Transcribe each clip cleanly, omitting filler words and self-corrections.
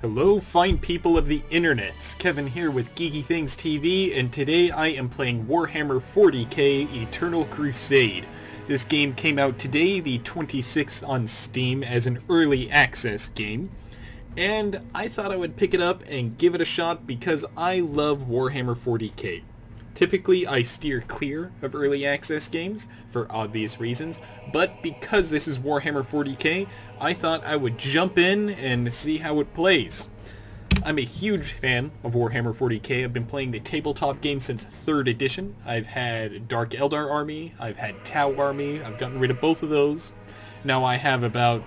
Hello fine people of the internets, Kevin here with Geeky Things TV, and today I am playing Warhammer 40k Eternal Crusade. This game came out today, the 26th on Steam, as an early access game, and I thought I would pick it up and give it a shot because I love Warhammer 40k. Typically, I steer clear of early access games, for obvious reasons, but because this is Warhammer 40k, I thought I would jump in and see how it plays. I'm a huge fan of Warhammer 40k. I've been playing the tabletop game since 3rd edition. I've had Dark Eldar Army, I've had Tau Army, I've gotten rid of both of those. Now I have about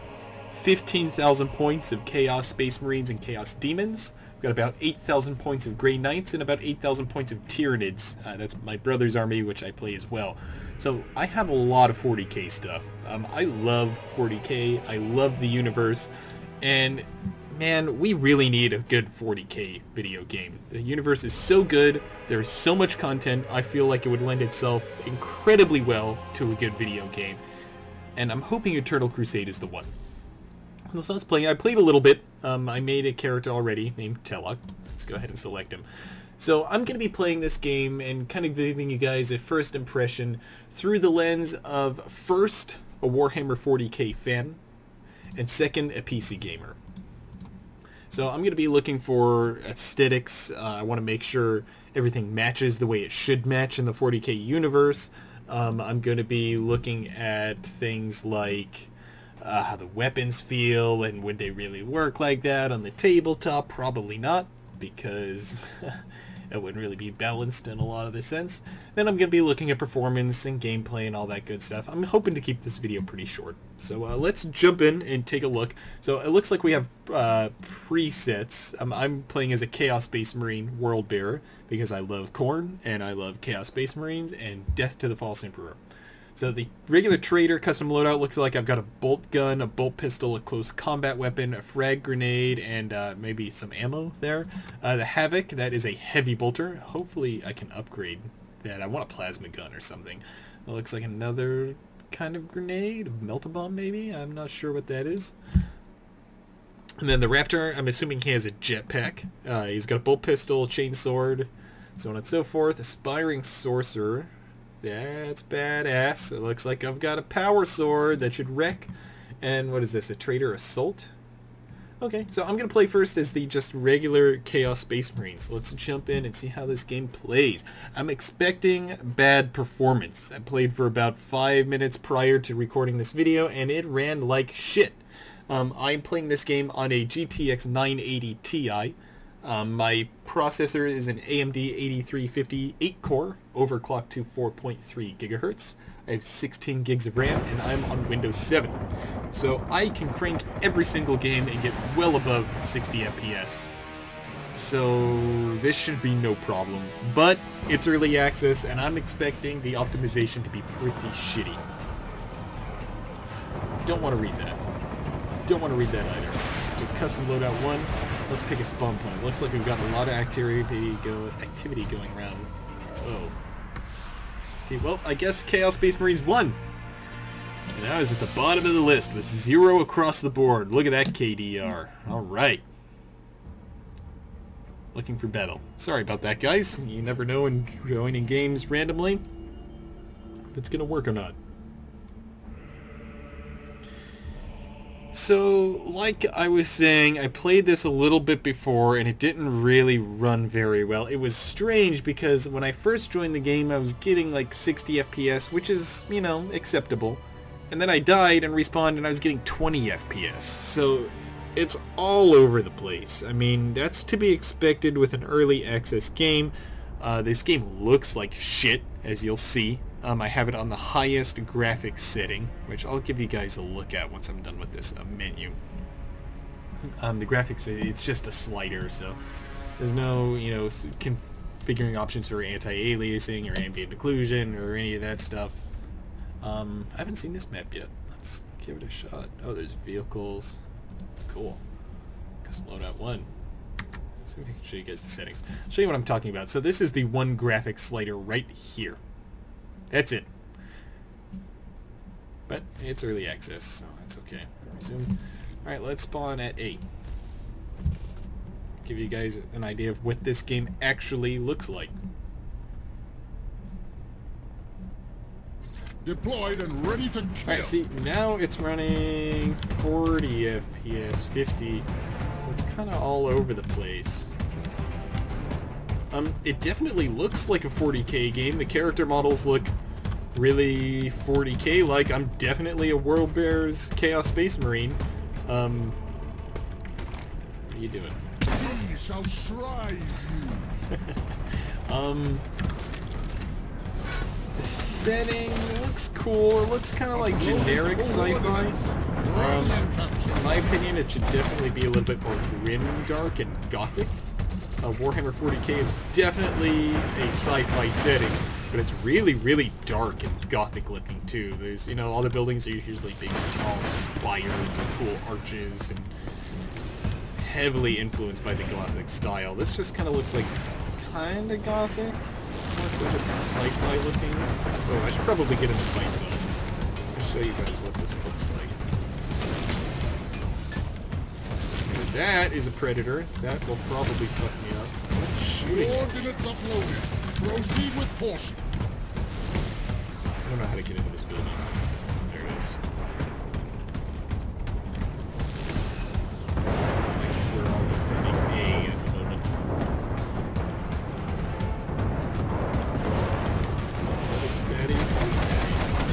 15,000 points of Chaos Space Marines and Chaos Demons. I've got about 8,000 points of Grey Knights and about 8,000 points of Tyranids. That's my brother's army, which I play as well. So I have a lot of 40k stuff. I love 40k, I love the universe, and man, we really need a good 40k video game. The universe is so good, there's so much content, I feel like it would lend itself incredibly well to a good video game. And I'm hoping Eternal Crusade is the one. So let's play. I played a little bit. I made a character already named Telok. Let's go ahead and select him. So I'm going to be playing this game and kind of giving you guys a first impression through the lens of first, a Warhammer 40k fan, and second, a PC gamer. So I'm going to be looking for aesthetics. I want to make sure everything matches the way it should match in the 40k universe. I'm going to be looking at things like how the weapons feel and would they really work like that on the tabletop. Probably not, because it wouldn't really be balanced in a lot of the sense. Then I'm going to be looking at performance and gameplay and all that good stuff. I'm hoping to keep this video pretty short. So let's jump in and take a look. So it looks like we have presets. I'm playing as a Chaos Space Marine World Bearer because I love Khorne and I love Chaos Space Marines and Death to the False Emperor. So the regular trader custom loadout looks like I've got a bolt gun, a bolt pistol, a close combat weapon, a frag grenade, and maybe some ammo there. The Havoc, that is a heavy bolter. Hopefully I can upgrade that. I want a plasma gun or something. It looks like another kind of grenade, a melt-a-bomb maybe? I'm not sure what that is. And then the Raptor, I'm assuming he has a jetpack. He's got a bolt pistol, chain sword, so on and so forth. Aspiring Sorcerer. That's badass. It looks like I've got a power sword that should wreck. And what is this, a Trader Assault? Okay, so I'm going to play first as the just regular Chaos Space Marines. Let's jump in and see how this game plays. I'm expecting bad performance. I played for about 5 minutes prior to recording this video and it ran like shit. I'm playing this game on a GTX 980 Ti. My processor is an AMD 8350 8-core, overclocked to 4.3 gigahertz. I have 16 gigs of RAM, and I'm on Windows 7. So I can crank every single game and get well above 60 FPS. So this should be no problem. But it's early access, and I'm expecting the optimization to be pretty shitty. Don't want to read that. Don't want to read that either. Let's do custom loadout 1. Let's pick a spawn point. Looks like we've got a lot of activity going around. Oh. Okay, well, I guess Chaos Space Marines won. And I was at the bottom of the list with 0 across the board. Look at that KDR. Alright. Looking for battle. Sorry about that, guys. You never know when joining games randomly if it's going to work or not. So, like I was saying, I played this a little bit before and it didn't really run very well. It was strange because when I first joined the game I was getting like 60 FPS, which is, you know, acceptable. And then I died and respawned and I was getting 20 FPS. So, it's all over the place. I mean, that's to be expected with an early access game. This game looks like shit, as you'll see. I have it on the highest graphics setting, which I'll give you guys a look at once I'm done with this menu. The graphics, it's just a slider, so there's no, you know, configuring options for anti-aliasing or ambient occlusion or any of that stuff. I haven't seen this map yet. Let's give it a shot. Oh, there's vehicles. Cool. Custom loadout 1. Let's see if I can show you guys the settings. I'll show you what I'm talking about. So this is the one graphics slider right here. That's it. But it's early access, so that's okay. Resume. Alright, let's spawn at 8. give you guys an idea of what this game actually looks like. Deployed and ready to kill. Alright, see, now it's running 40 FPS, 50, so it's kind of all over the place. It definitely looks like a 40K game. The character models look really 40K like. I'm definitely a World Bears Chaos Space Marine. What are you doing? We shall shrive you. The setting looks cool. It looks kind of like generic sci-fi. In my opinion, it should definitely be a little bit more grim, dark, and gothic. Warhammer 40K is definitely a sci-fi setting, but it's really, really dark and gothic looking too. There's, you know, all the buildings are usually big, tall spires with cool arches and heavily influenced by the gothic style. This just kind of looks like kind of gothic, mostly just sci-fi looking. Oh, I should probably get in the fight though. I'll show you guys what this looks like. That is a predator. That will probably fuck me up. What's shooting? Coordinates uploaded. Proceed with caution. I don't know how to get into this building. There it is. Looks like we're all defending A at the moment. Is that a baddie? That is a baddie.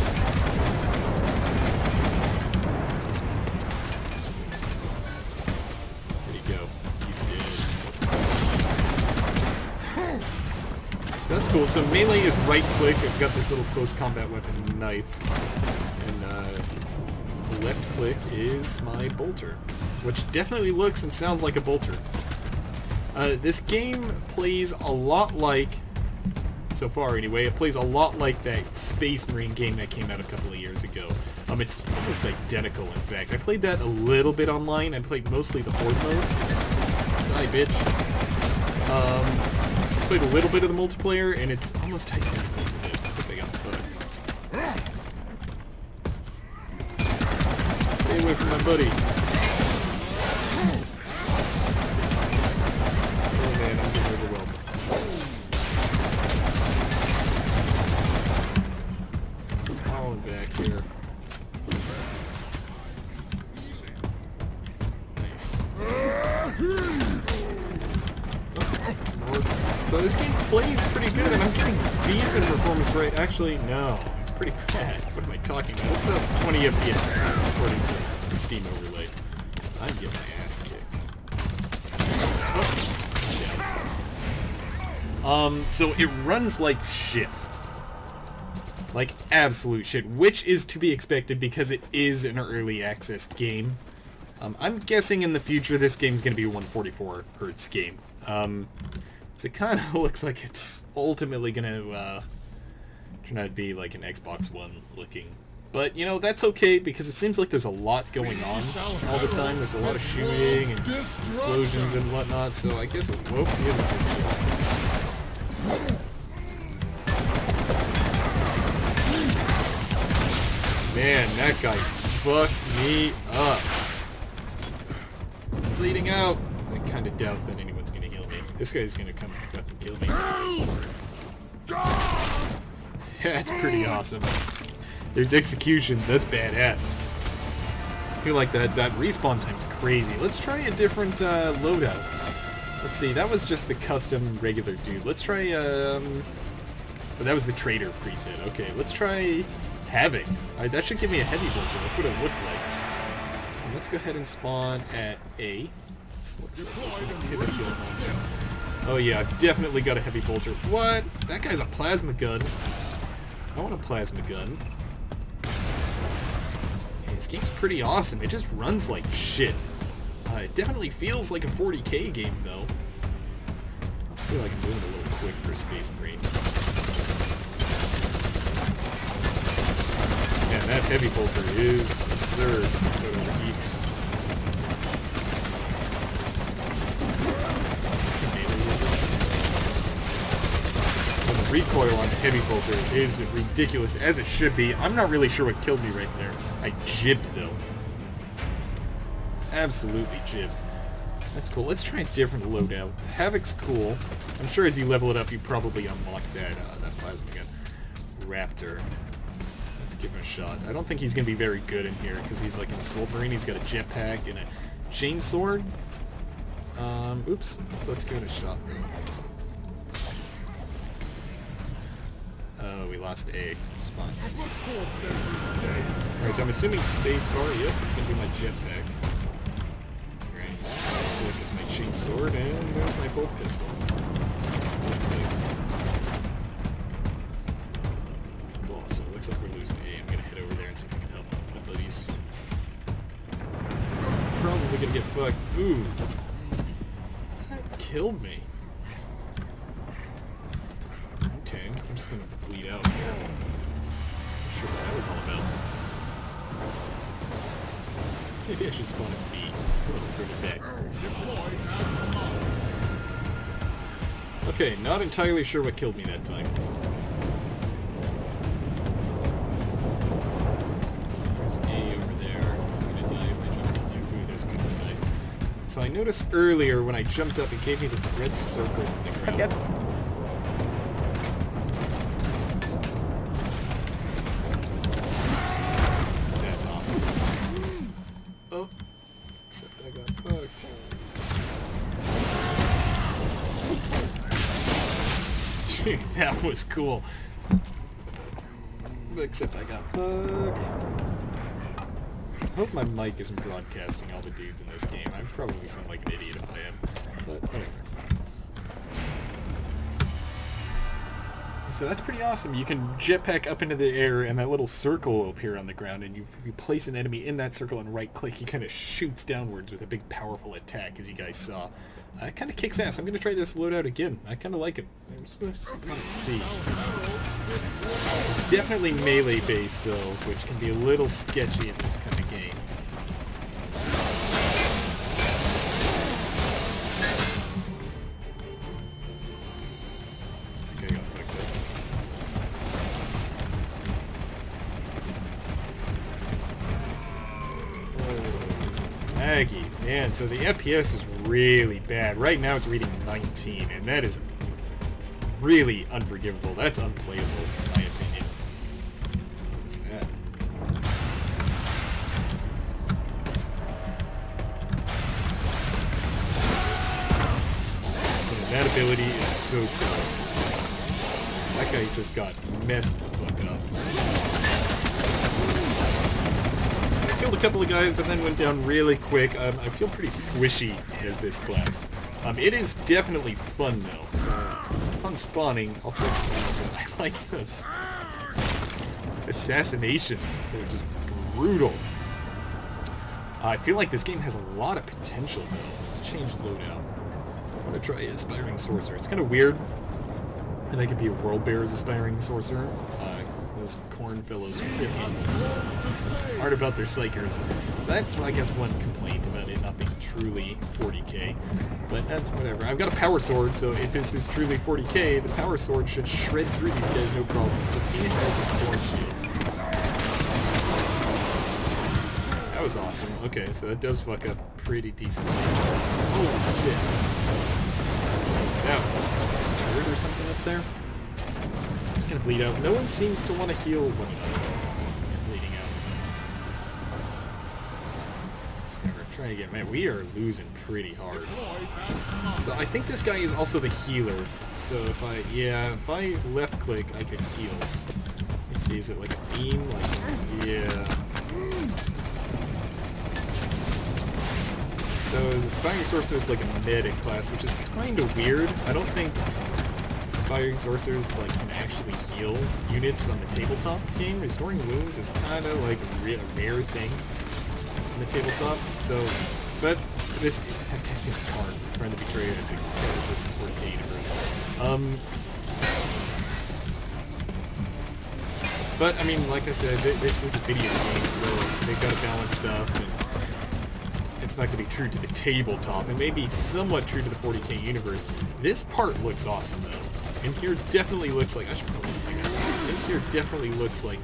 So that's cool. So melee is right click. I've got this little close combat weapon, knife. And left click is my bolter, which definitely looks and sounds like a bolter. This game plays a lot like, so far anyway, it plays a lot like that Space Marine game that came out a couple of years ago. It's almost identical, in fact. I played that a little bit online. I played mostly the Horde mode. Die, bitch. Played a little bit of the multiplayer, and it's almost identical to this. I think I got fucked. Stay away from my buddy. Oh man, I'm getting overwhelmed. Falling back here. Nice. So this game plays pretty good, and I'm getting decent performance rate. Actually, no, it's pretty bad. What am I talking about? It's about 20 FPS according to the Steam overlay. I'm getting my ass kicked. Oh, so it runs like shit. Like absolute shit, which is to be expected because it is an early access game. I'm guessing in the future this game's going to be a 144 Hz game. So it kind of looks like it's ultimately going to turn out to be like an Xbox One looking. But, you know, that's okay because it seems like there's a lot going on all the time. There's a lot of shooting and explosions and whatnot, so I guess... Whoa, he is a good shot. Man, that guy fucked me up. Bleeding out. I kind of doubt that anyone's going to heal me. This guy's going to come up and kill me. That's pretty awesome. There's executions. That's badass. I feel like that respawn time's crazy. Let's try a different loadout. Let's see. That was just the custom regular dude. Let's try... Oh, that was the trader preset. Okay, let's try Havoc. That should give me a heavy vulture. That's what it looked like. And let's go ahead and spawn at A. This looks like there's some activity going on there. Oh yeah, I've definitely got a heavy vulture. What? That guy's a plasma gun. I want a plasma gun. Hey, this game's pretty awesome. It just runs like shit. It definitely feels like a 40K game, though. I just feel like I'm doing it a little quick for a Space Marine. Man, that heavy bolter is absurd. It overheats. The recoil on the heavy bolter is ridiculous, as it should be. I'm not really sure what killed me right there. I jibbed, though. Absolutely jibbed. That's cool. Let's try a different loadout. Havoc's cool. I'm sure as you level it up, you probably unlock that plasma gun. Raptor. Let's give him a shot. I don't think he's going to be very good in here, because he's like an Assault Marine. He's got a jetpack and a chainsword. Oops. Let's give it a shot, though. Oh, we lost A spots. Alright, so I'm assuming spacebar. Yep, it's going to be my jetpack. Great. Click is my chainsword, and there's my bolt pistol. Cool, so it looks like we're losing A. I'm going to head over there and see if I can help my buddies. Probably going to get fucked. Ooh. That killed me. Okay, I'm just going to bleed out here. Not sure what that was all about. Maybe I should spawn at B. A little further back. Okay, not entirely sure what killed me that time. There's A over there. I'm gonna die if I jump down there. Ooh, there's a couple of guys. So I noticed earlier when I jumped up, it gave me this red circle on the ground. Yep. That's awesome. Oh, except I got fucked. Dude, that was cool. Except I got fucked. I hope my mic isn't broadcasting all the dudes in this game. I probably sound like an idiot if I am, but whatever. So that's pretty awesome. You can jetpack up into the air, and that little circle will appear on the ground, and you place an enemy in that circle and right-click, he kind of shoots downwards with a big, powerful attack, as you guys saw. It kind of kicks ass. I'm going to try this loadout again. I kind of like him. Let's see. It's definitely melee-based, though, which can be a little sketchy in this kind of game. I think I got fucked up. Oh, Maggie. Man, so the FPS is really bad. Right now it's reading 19, and that is really unforgivable. That's unplayable, in my opinion. What is that? Man, that ability is so cool. That guy just got messed the fuck up. So I killed a couple of guys, but then went down really quick. I feel pretty squishy as this class. It is definitely fun though, so upon spawning, I'll try something else. I like this. Assassinations, they're just brutal. I feel like this game has a lot of potential though. Let's change loadout. I'm gonna try Aspiring Sorcerer. It's kind of weird. And I could be a World Bear as Aspiring Sorcerer. Those corn fellows really hard about their psychers. So that's, I guess, one complaint about it not being truly 40k. But that's whatever. I've got a power sword, so if this is truly 40k, the power sword should shred through these guys no problem. So he has a storm shield. That was awesome. Okay, so that does fuck up pretty decently. Oh shit. That was like a turret or something up there. I'm just gonna bleed out. No one seems to want to heal one another. I'm bleeding out. Never try again. Man, we are losing pretty hard. So I think this guy is also the healer. So if I left click, I could heal. Let me see, is it like a beam? Like, yeah. So the Aspiring Sorcerer is like a medic class, which is kind of weird. I don't think Aspiring Sorcerers like can actually heal units on the tabletop game. Restoring wounds is kind of like a rare thing in the tabletop. So, but this that guy's name's Karn. Trying to betray it. It's a character from 40k universe. But I mean, like I said, this is a video game, so they've got to balance stuff. And it's not going to be true to the tabletop. It may be somewhat true to the 40k universe. This part looks awesome, though. In here definitely looks like... I should probably play this. In here definitely looks like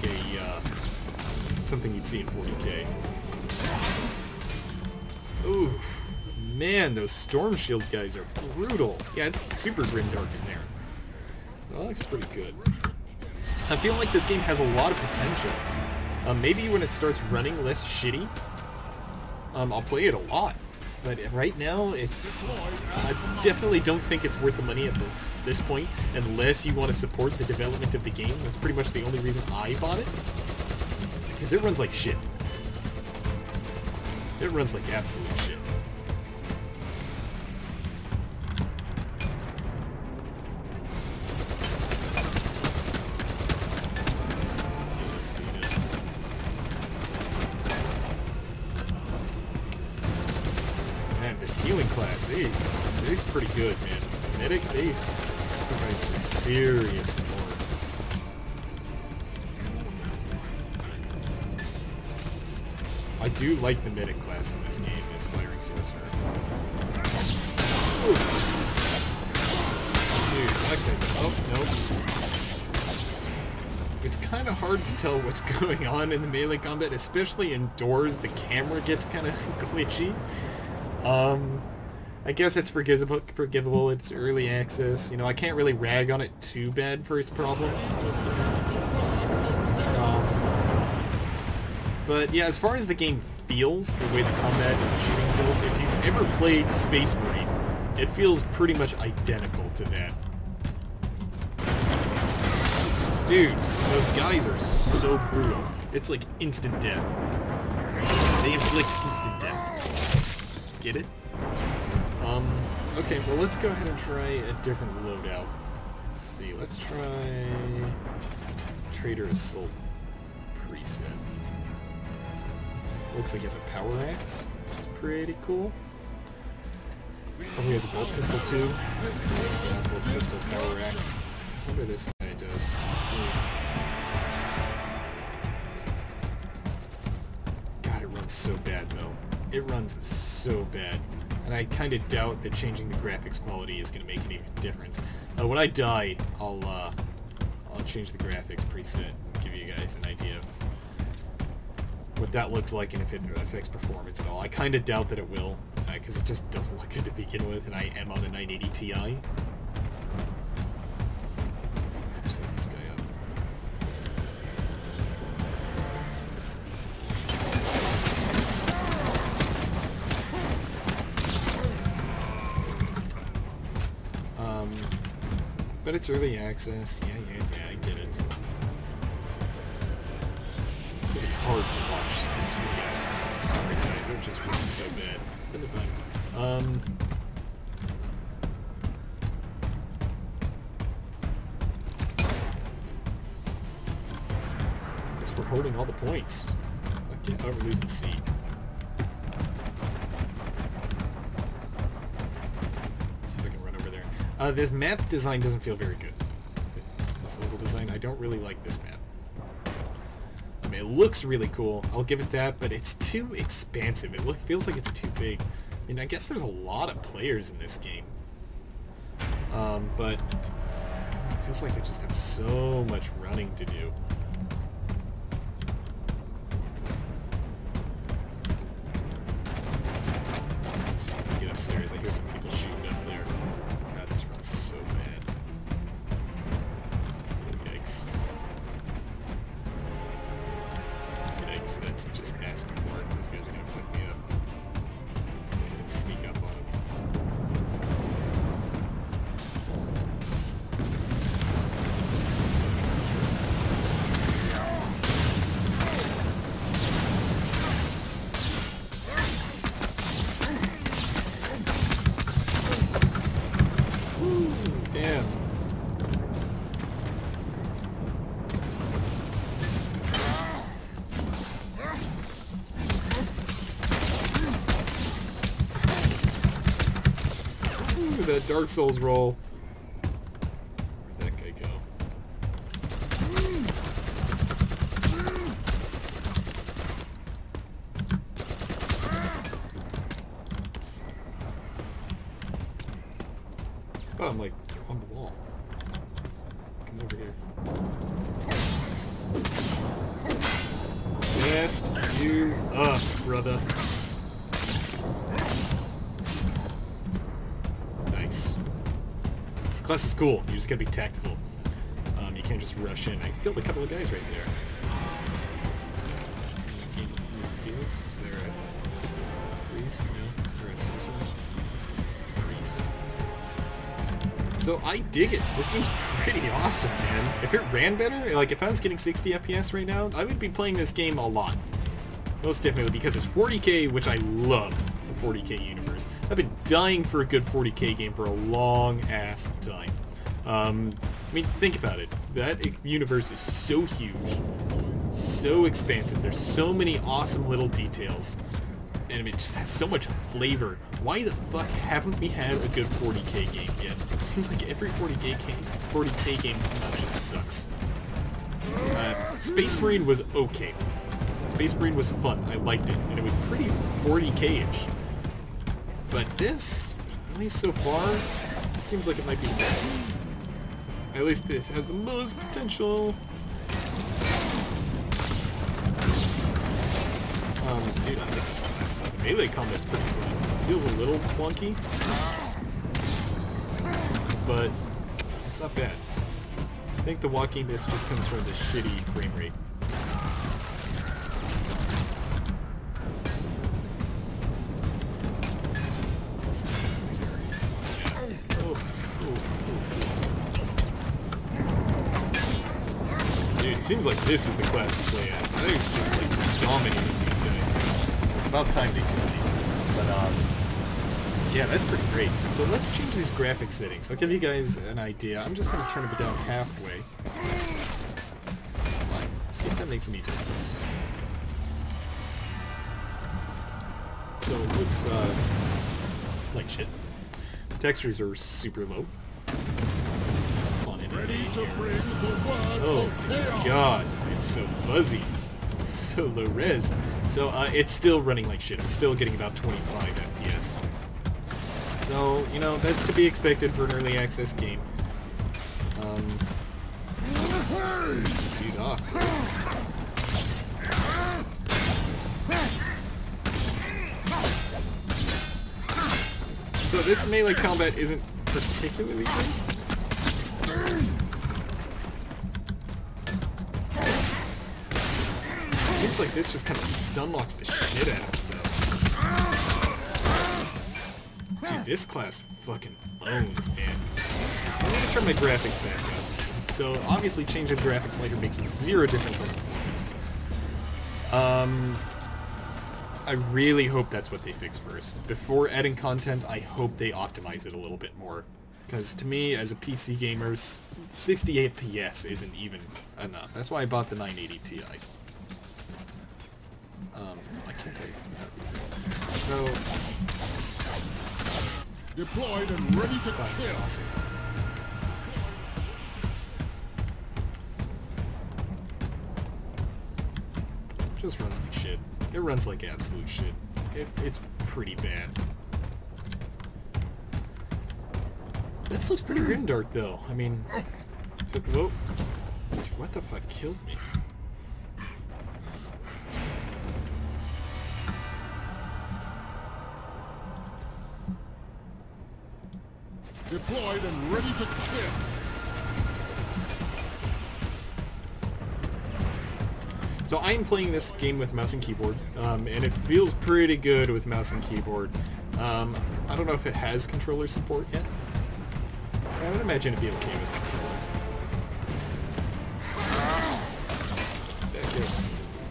a, something you'd see in 40k. Ooh, man, those Storm Shield guys are brutal. Yeah, it's super grimdark in there. That looks pretty good. I feel like this game has a lot of potential. Maybe when it starts running less shitty, I'll play it a lot. But right now, it's... I definitely don't think it's worth the money at this point, unless you want to support the development of the game. That's pretty much the only reason I bought it. Because it runs like shit. It runs like absolute shit. Man, this healing class, they're pretty good, man. Medic, they provide some serious support. I do like the medic class in this game, the Aspiring Sorcerer. Ooh. Dude, that guy, oh, nope. It's kind of hard to tell what's going on in the melee combat, especially indoors. The camera gets kind of glitchy. I guess it's forgivable. It's early access. You know, I can't really rag on it too bad for its problems. But yeah, as far as the game feels, the way the combat and shooting feels, if you've ever played Space Marine, it feels pretty much identical to that. Dude, those guys are so brutal. It's like instant death. They inflict instant death. Get it? Okay, well let's go ahead and try a different loadout. Let's see, let's try Trader Assault preset. Looks like he has a power axe. That's pretty cool. Probably has a bolt pistol too. Let's see, yeah, bolt pistol, power axe. I wonder this guy does. Let's see. God, it runs so bad though. It runs so bad. And I kind of doubt that changing the graphics quality is going to make any difference. When I die, I'll change the graphics preset and give you guys an idea of what that looks like and if it affects performance at all. I kind of doubt that it will, because it just doesn't look good to begin with, and I am on a 980 Ti. Let's fuck this guy up. But it's early access. Yeah, I get it. It's really hard to watch this video. Sorry guys, I'm just really so bad. But they're fine. Guess we're holding all the points. Okay, oh, we're losing C. This map design doesn't feel very good. This level design, I don't really like this map. I mean, it looks really cool, I'll give it that, but it's too expansive. It feels like it's too big. I mean, I guess there's a lot of players in this game. But it feels like I just have so much running to do. Let's see if I can get upstairs. I hear some people shooting up there. This runs so bad. Yikes. Yikes, that's just asking for it. Those guys are gonna fuck me up. And sneak up on them. Damn. Ooh, that Dark Souls roll. Where'd that guy go? Oh, I'm like on the wall. Come over here. Messed you up, brother. class is cool. You just gotta be tactful. You can't just rush in. I killed a couple of guys right there. So I'm gonna gain these kills. Is there a priest? No, or a sorcerer? Priest. So I dig it. This game's pretty awesome, man. If it ran better, like if I was getting 60 FPS right now, I would be playing this game a lot. Most definitely because it's 40K, which I love the 40K universe. I've been dying for a good 40K game for a long ass time. I mean, think about it. That universe is so huge, so expansive. There's so many awesome little details, and it just has so much flavor. Why the fuck haven't we had a good 40K game yet? It seems like every 40K game just sucks. Space Marine was okay. Space Marine was fun. I liked it, and it was pretty 40K-ish. But this, at least so far, seems like it might be the best one. At least this has the most potential. Dude, I like this class though. The melee combat's pretty fun. Feels a little clunky, but it's not bad. I think the walkiness just comes from the shitty frame rate. It seems like this is the class to play as. They're just like dominating these guys. About time they kill me. But yeah, that's pretty great. So let's change these graphic settings. I'll give you guys an idea. I'm just gonna turn it down halfway. See if that makes any difference. So let's like shit. Textures are super low. Ready to bring the word oh my god, it's so fuzzy. It's so low res. So it's still running like shit. I'm still getting about 25 FPS. So, you know, that's to be expected for an early access game. Dude, So this melee combat isn't particularly good. Seems like this just kind of stun locks the shit out of them. Dude, this class fucking owns, man. I'm gonna turn my graphics back up. So obviously changing the graphics later makes zero difference on the performance. I really hope that's what they fix first. Before adding content, I hope they optimize it a little bit more. Because to me, as a PC gamer, 60 FPS isn't even enough. That's why I bought the 980 Ti. I can't tell you. So... deployed and ready to kill. Awesome. Just runs like shit. It runs like absolute shit. It's pretty bad. This looks pretty grimdark though. I mean... whoa. What the fuck killed me? Deployed and ready to kill. So I'm playing this game with mouse and keyboard, and it feels pretty good with mouse and keyboard. I don't know if it has controller support yet. I would imagine it'd be okay with controller. Back here.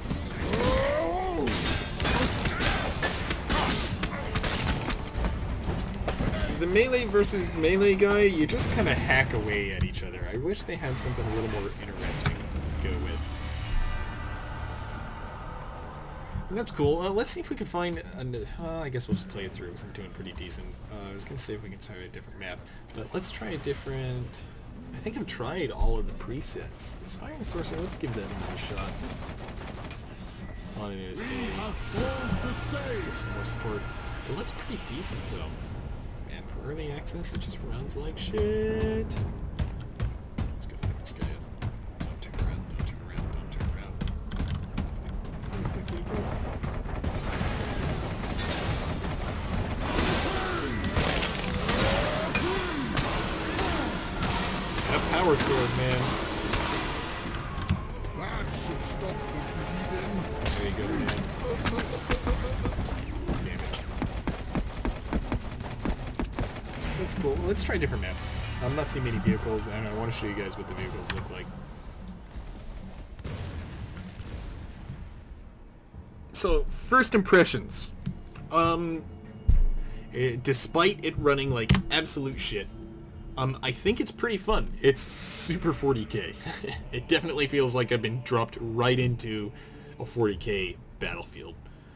The melee versus melee guy, you just kind of hack away at each other. I wish they had something a little more interesting to go with. And that's cool. Let's see if we can find... I guess we'll just play it through because I'm doing pretty decent. I was going to say if we can try a different map. But let's try a different... I think I've tried all of the presets. Aspiring Sorcerer, let's give that another shot. On it. Get some more support. It looks pretty decent though. And for early access, it just runs like shit. Let's go fuck this guy up. Don't turn around, don't turn around, don't turn around. Where the fuck did he go? power sword, man. That should stop the bleeding. There you go, man. Damn it. That's cool. Let's try a different map. I'm not seeing many vehicles, and I want to show you guys what the vehicles look like. So, first impressions. Despite it running like absolute shit, I think it's pretty fun. It's super 40k. It definitely feels like I've been dropped right into a 40k battlefield.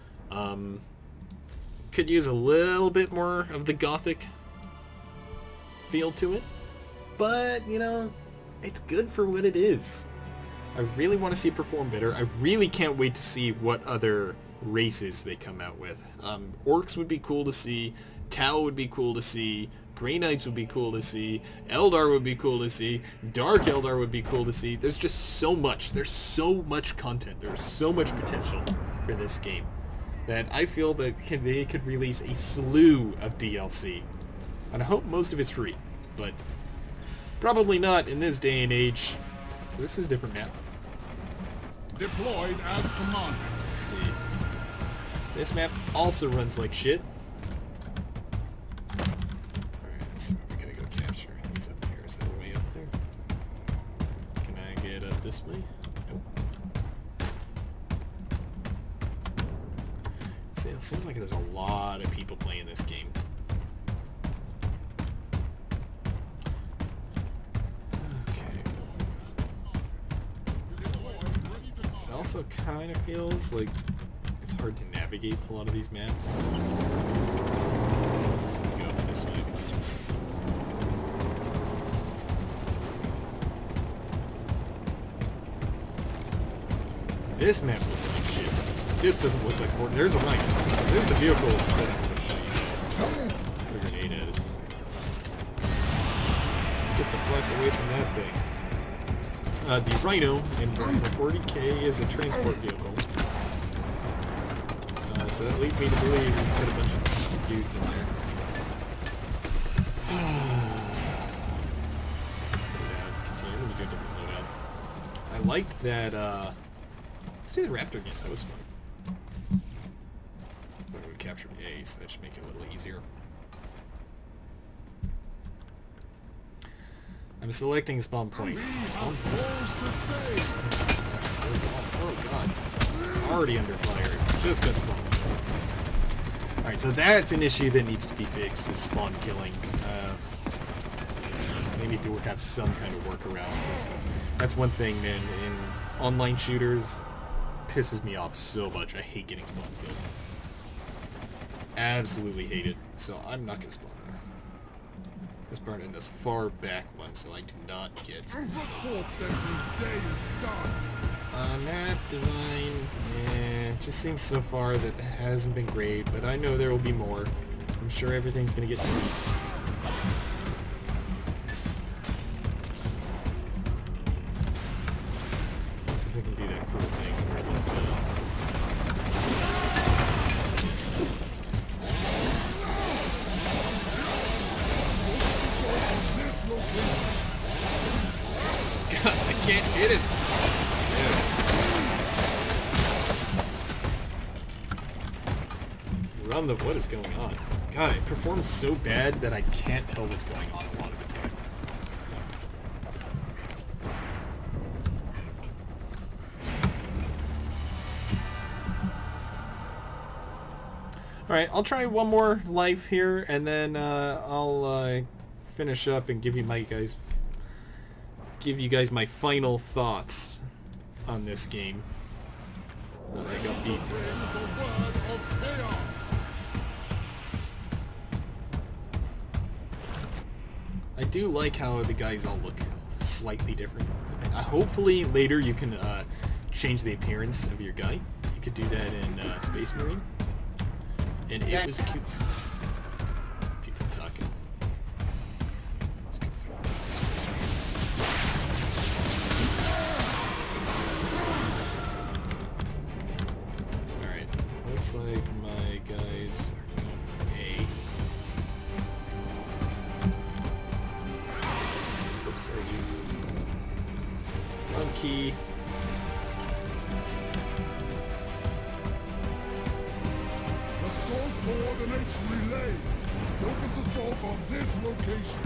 Could use a little bit more of the gothic feel to it, but, you know, it's good for what it is. I really want to see it perform better. I really can't wait to see what other races they come out with. Orcs would be cool to see, Tau would be cool to see, Grey Knights would be cool to see, Eldar would be cool to see, Dark Eldar would be cool to see. There's just so much. There's so much content. There's so much potential for this game that I feel that they could release a slew of DLC. And I hope most of it's free, but probably not in this day and age. So this is a different map. Deployed as commanded. Let's see. This map also runs like shit. Alright, let's see what we gotta go capture. He's up here. Is there a way up there? Can I get up this way? Nope. See, it seems like there's a lot of people playing this game. Also kind of feels like it's hard to navigate a lot of these maps. So we go this way. This map looks like shit. This doesn't look like Fortnite. There's a Rhino. So there's the vehicles that I'm going to show you guys. Put a grenade at it. Get the fuck away from that thing. The Rhino in the 40k is a transport vehicle. So that leads me to believe we put a bunch of dudes in there. Loadout. Continue. Let me do a different loadout. I liked that, let's do the Raptor again. That was fun. But we captured A, so that should make it a little easier. I'm selecting spawn point. Spawn point. Oh god. Already under fire. Just got spawned. Alright, so that's an issue that needs to be fixed, is spawn killing. Maybe do have some kind of workaround. That's one thing, man, in online shooters, pisses me off so much. I hate getting spawn killed. Absolutely hate it. So I'm not going to spawn there. Let's burn in this far back one so I do not get spawned. Report says his day is done. Map design, just seems so far that hasn't been great, but I know there will be more. I'm sure everything's gonna get tweaked. Let's see if we can do that cool thing where this God, I can't hit it! Run the... What is going on? God, it performs so bad that I can't tell what's going on a lot of the time. Alright, I'll try one more life here, and then I'll finish up and give you guys my final thoughts on this game. I got deep. I do like how the guys all look slightly different. Hopefully later you can change the appearance of your guy. You could do that in Space Marine. And it was cute. People talking. Let's go for this way. Alright, looks like my guys are going for A. Oops, are you key. Assault coordinates relay. Focus assault on this location.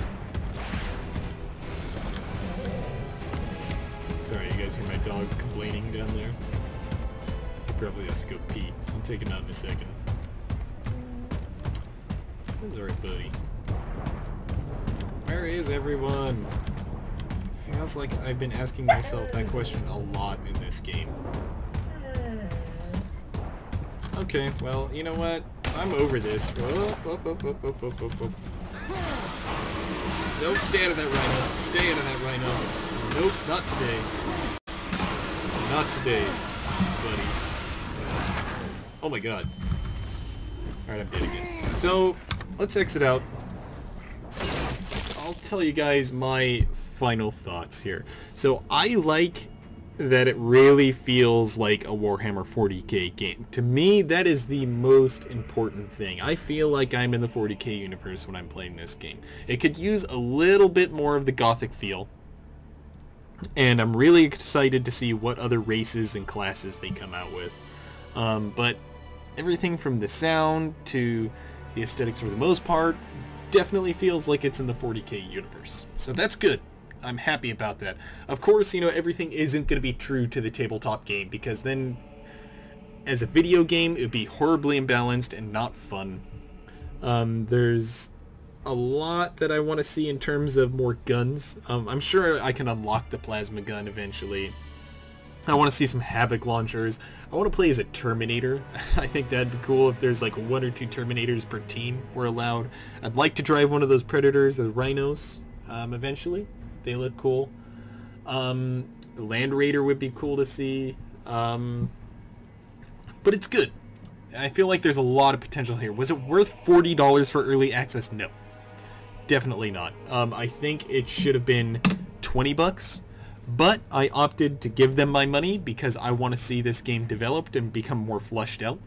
Sorry, you guys hear my dog complaining down there? He probably has to go pee. I'll take him out in a second. That's alright, buddy. Where is everyone? Feels like I've been asking myself that question a lot in this game. Okay, well, you know what? I'm over this. Whoop. Nope, stay out of that rhino. Stay out of that rhino. Nope, not today. Not today, buddy. Oh my god. Alright, I'm dead again. So, let's exit out. I'll tell you guys my final thoughts here. So, I like that it really feels like a Warhammer 40k game. To me, that is the most important thing. I feel like I'm in the 40k universe when I'm playing this game. It could use a little bit more of the Gothic feel. And I'm really excited to see what other races and classes they come out with. But everything from the sound to the aesthetics for the most part definitely feels like it's in the 40k universe. So that's good. I'm happy about that. Of course, you know, everything isn't going to be true to the tabletop game, because then as a video game it would be horribly imbalanced and not fun. There's a lot that I want to see in terms of more guns. I'm sure I can unlock the plasma gun eventually. I want to see some Havoc launchers. I want to play as a Terminator. I think that'd be cool if there's like 1 or 2 Terminators per team were allowed. I'd like to drive one of those Predators, the Rhinos, eventually. They look cool. The Land Raider would be cool to see. But it's good. I feel like there's a lot of potential here. Was it worth $40 for early access? No. Definitely not. I think it should have been 20 bucks, but I opted to give them my money because I want to see this game developed and become more fleshed out.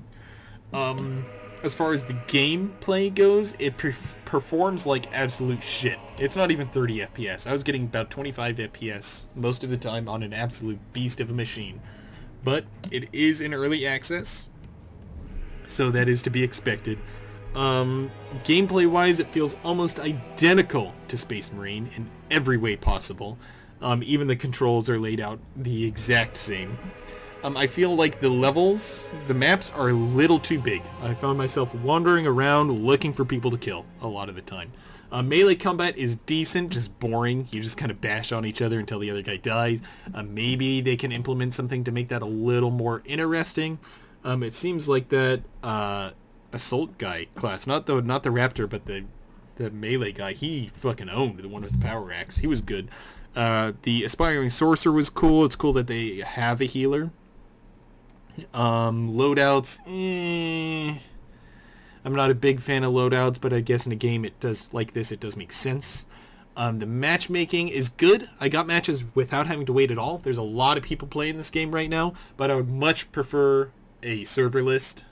As far as the gameplay goes, it performs like absolute shit. It's not even 30 FPS. I was getting about 25 FPS most of the time on an absolute beast of a machine. But it is in early access, so that is to be expected. Gameplay wise, it feels almost identical to Space Marine in every way possible. Even the controls are laid out the exact same. I feel like the levels, the maps are a little too big. I found myself wandering around looking for people to kill a lot of the time. Melee combat is decent, just boring. You just kind of bash on each other until the other guy dies. Maybe they can implement something to make that a little more interesting. It seems like that assault guy class, not the Raptor, but the melee guy, he fucking owned the one with the power axe. He was good. The aspiring sorcerer was cool. It's cool that they have a healer. Loadouts, I'm not a big fan of loadouts, but I guess in a game it does like this, it does make sense. The matchmaking is good. I got matches without having to wait at all. There's a lot of people playing this game right now, but I would much prefer a server list.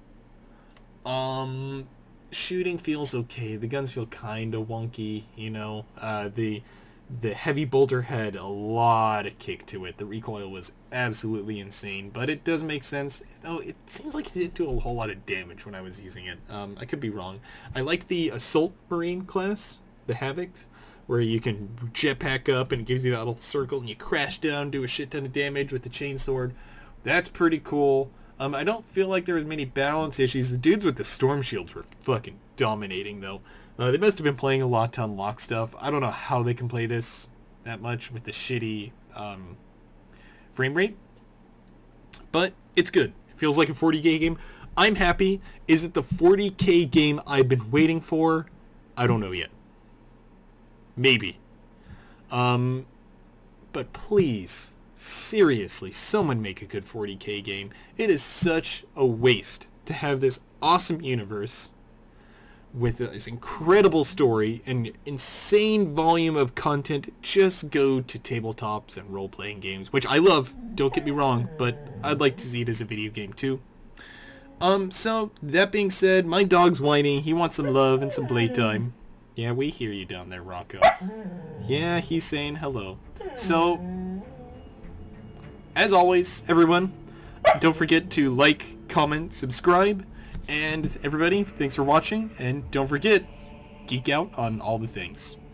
Shooting feels okay. The guns feel kind of wonky, you know. The heavy bolter had a lot of kick to it. The recoil was absolutely insane, but it does make sense. Though it seems like it didn't do a whole lot of damage when I was using it. I could be wrong. I like the Assault Marine class, the Havoc, where you can jetpack up and it gives you that little circle and you crash down, do a shit ton of damage with the chainsword. That's pretty cool. I don't feel like there was many balance issues. The dudes with the storm shields were fucking dominating, though. They must have been playing a lot to unlock stuff. I don't know how they can play this that much with the shitty frame rate. But it's good. It feels like a 40k game. I'm happy. Is it the 40k game I've been waiting for? I don't know yet. Maybe. But please, seriously, someone make a good 40k game. It is such a waste to have this awesome universe with this incredible story and insane volume of content just go to tabletops and role-playing games, which I love, don't get me wrong, but I'd like to see it as a video game too. So, that being said, my dog's whining, he wants some love and some playtime. Yeah, we hear you down there, Rocco. Yeah, he's saying hello. So, as always, everyone, don't forget to like, comment, subscribe, and everybody, thanks for watching, and don't forget, geek out on all the things.